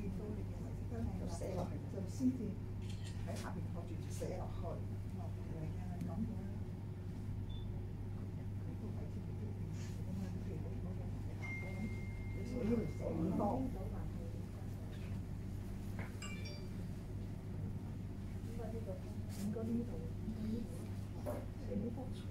就寫落去，就先至喺下邊學住寫落去。所以寫多。應該呢度寫呢幅牆。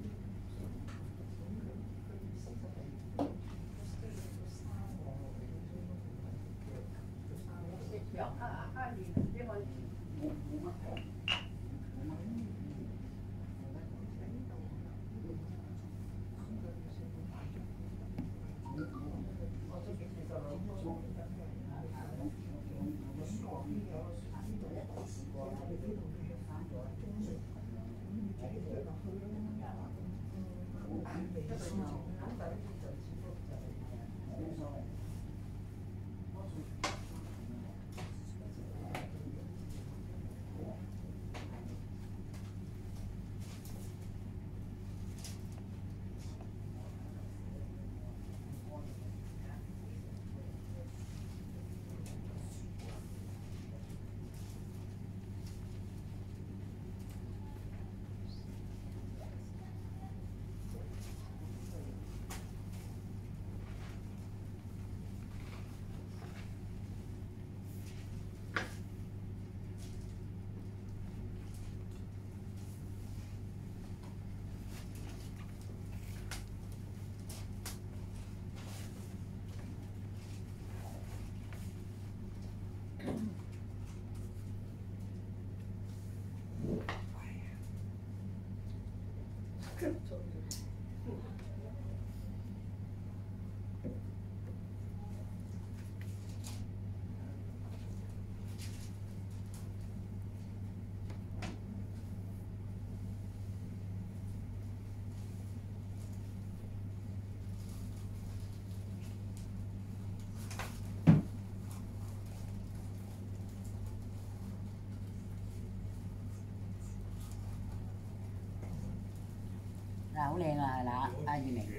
嗱，好靚啊，嗱，阿月明。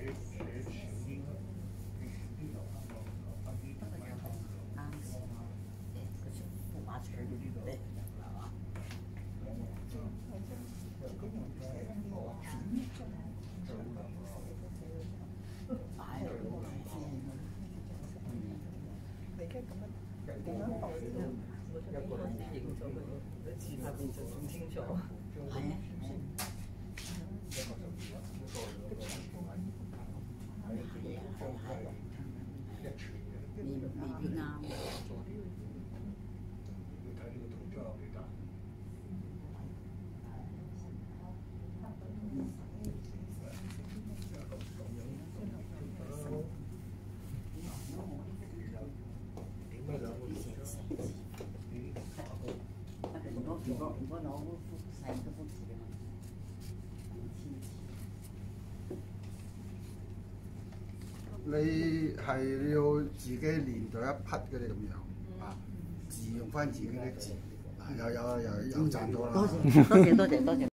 啱先，嗰條副馬場嗰啲咧，係嘛？擺喺度你而家咁樣點樣讀先？一個影咗佢，字下邊就仲清楚。係啊。未必啱。如果攞嗰幅細嗰幅字嘅嘛， 你係要自己練咗一匹嗰啲咁樣啊，字用翻自己啲字，有賺到啦。 多謝。